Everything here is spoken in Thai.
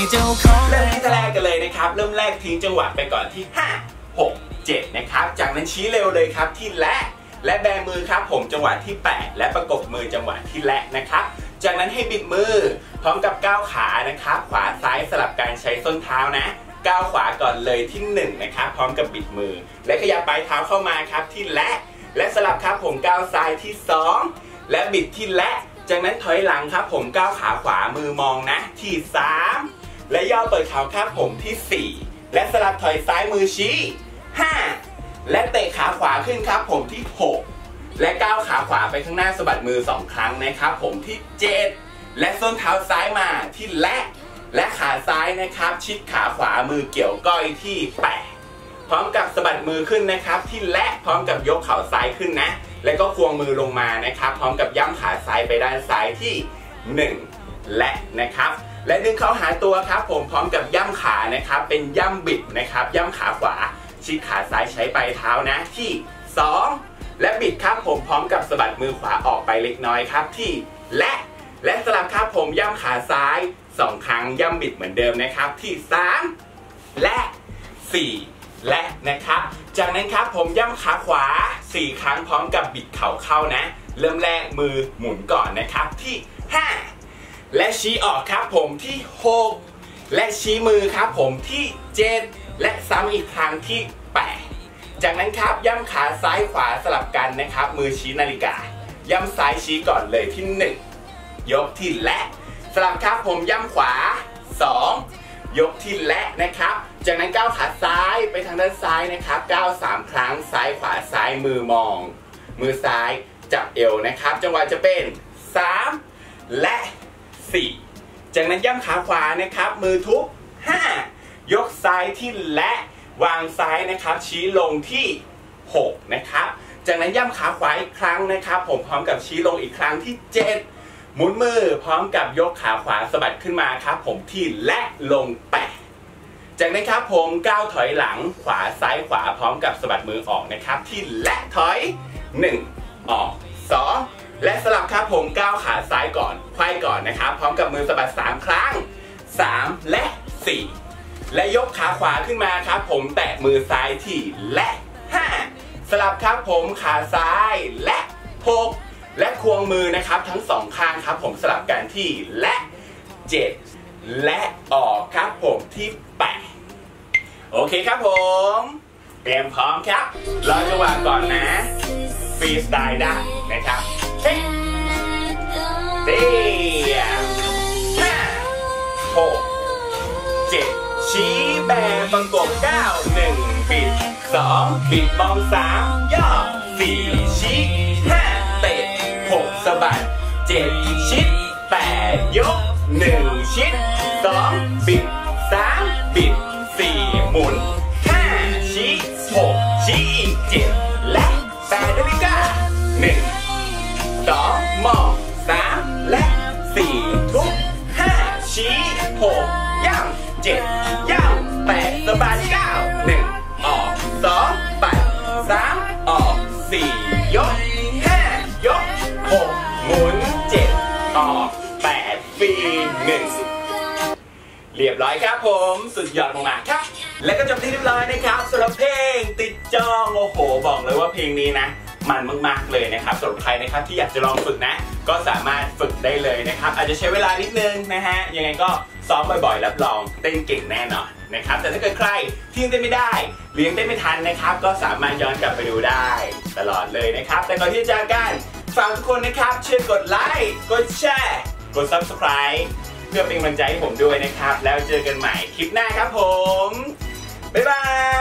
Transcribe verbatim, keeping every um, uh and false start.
เจ้าของเริ่มที่แรกกันเลยนะครับเริ่มแรกทิ้งจังหวะไปก่อนที่ห้า หก เจ็ดนะครับจากนั้นชี้เร็วเลยครับที่และและแบมือครับผมจังหวะที่แปดและประกบมือจังหวะที่และนะครับจากนั้นให้บิดมือพร้อมกับก้าวขานะครับขวาซ้ายสลับการใช้ส้นเท้านะก้าวขวาก่อนเลยที่หนึ่งนะครับพร้อมกับบิดมือและขยับปลายเท้าเข้ามาครับที่และและสลับครับผมก้าวซ้ายที่สองและบิดที่และจากนั้นถอยหลังครับผมก้าวขาขวามือมองนะที่สามและย่อเปิดเข่าครับผมที่สี่และสลับถอยซ้ายมือชี้ห้าและเตะขาขวาขึ้นครับผมที่หกและก้าวขาขวาไปข้างหน้าสะบัดมือสองครั้งนะครับผมที่เจ็ดและส้นเท้าซ้ายมาที่และและขาซ้ายนะครับชิดขาขวามือเกี่ยวก้อยที่แปดพร้อมกับสะบัดมือขึ้นนะครับที่และพร้อมกับยกเข่าซ้ายขึ้นนะแล้วก็ควงมือลงมานะครับพร้อมกับย่ำขาซ้ายไปด้านซ้ายที่หนึ่งและนะครับและดึงเข้าหาตัวครับผมพร้อมกับย่ำขานะครับเป็นย่ำบิดนะครับย่ำขาขวาชิดขาซ้ายใช้ปลายเท้านะที่สองและบิดครับผมพร้อมกับสะบัดมือขวาออกไปเล็กน้อยครับที่และและสลับครับผมย่ำขาซ้ายสองครั้งย่ำบิดเหมือนเดิมนะครับที่สามและสี่และนะครับจากนั้นครับผมย่ำขาขวาสี่ครั้งพร้อมกับบิดเข่าเข้านะเริ่มแรกมือหมุนก่อนนะครับที่ห้าและชี้ออกครับผมที่หกและชี้มือครับผมที่เจ็ดและซ้ำอีกครั้งที่แปดจากนั้นครับย่ำขาซ้ายขวาสลับกันนะครับมือชี้นาฬิกาย่ำซ้ายชี้ก่อนเลยที่หนึ่งยกที่และสลับครับผมย่ำขวาสองยกที่และนะครับจากนั้นก้าวขาซ้ายไปทางด้านซ้ายนะครับก้าวสามครั้งซ้ายขวาซ้ายมือมองมือซ้ายจับเอวนะครับจังหวะจะเป็นสามและสี่จากนั้นย่ำขาขวานะครับมือทุบห้ายกซ้ายที่และวางซ้ายนะครับชี้ลงที่หกนะครับจากนั้นย่ำขาขวาอีกครั้งนะครับผมพร้อมกับชี้ลงอีกครั้งที่เจ็ดหมุนมือพร้อมกับยกขาขวาสะบัดขึ้นมาครับผมที่และลงแปดจากนั้นครับผมก้าวถอยหลังขวาซ้ายขวาพร้อมกับสะบัดมือออกนะครับที่และถอยหนึ่งออกสองและสลับครับผมก้าวขาซ้ายก่อนไขว้ก่อนนะครับพร้อมกับมือสะบัดสามครั้งสามและสี่และยกขาขวาขึ้นมาครับผมแตะมือซ้ายที่และห้าสลับครับผมขาซ้ายและหกและควงมือนะครับทั้งสองข้างครับผมสลับกันที่และเจ็ดและออกครับผมที่แปดโอเคครับผมเตรียมพร้อมครับรอจังหวะก่อนนะฟรีสไตล์ได้นะครับเฮ้ยเตี้ยห้าหกเจ็ดชี้แบประกบเก้าหนึ่งบิดสองบิดมองสามย่อสี่ชี้ห้าเตะหกสะบัดเจ็ดชิดแปดยกหนึ่งชิดสองบิดสามบิดสี่หมุนห้าชี้หกชี้อีกเจ็ดและแปดนาฬิกาหนึ่งสองมองสามและสี่ทุกห้าชี้หกย่ำเจ็ดย่ำแปดสะบัดเก้าหนึ่งออกสองแปดสามออกสี่ยกห้ายกหกหมุนเจ็ดออกแปดปีหนึ่งเรียบร้อยครับผมสุดยอดมากๆครับและก็จบที่เรียบร้อยนะครับสำหรับเพลงติดจองโอ้โหบอกเลยว่าเพลงนี้นะมันมากๆเลยนะครับสำหรับใครนะครับที่อยากจะลองฝึกนะก็สามารถฝึกได้เลยนะครับอาจจะใช้เวลานิดนึงนะฮะยังไงก็ซ้อมบ่อยๆรับรองเต้นเก่งแน่นอนนะครับแต่ถ้าเกิดใครที่ยังเต้นไม่ได้หรือยังเต้นไม่ทันนะครับก็สามารถย้อนกลับไปดูได้ตลอดเลยนะครับแต่ก่อนที่จะจากกันฝากทุกคนนะครับช่วยกดไลค์กดแชร์กด ซับสไครบ์ เพื่อเป็นกำลังใจให้ผมด้วยนะครับแล้วเจอกันใหม่คลิปหน้าครับผมบ๊ายบาย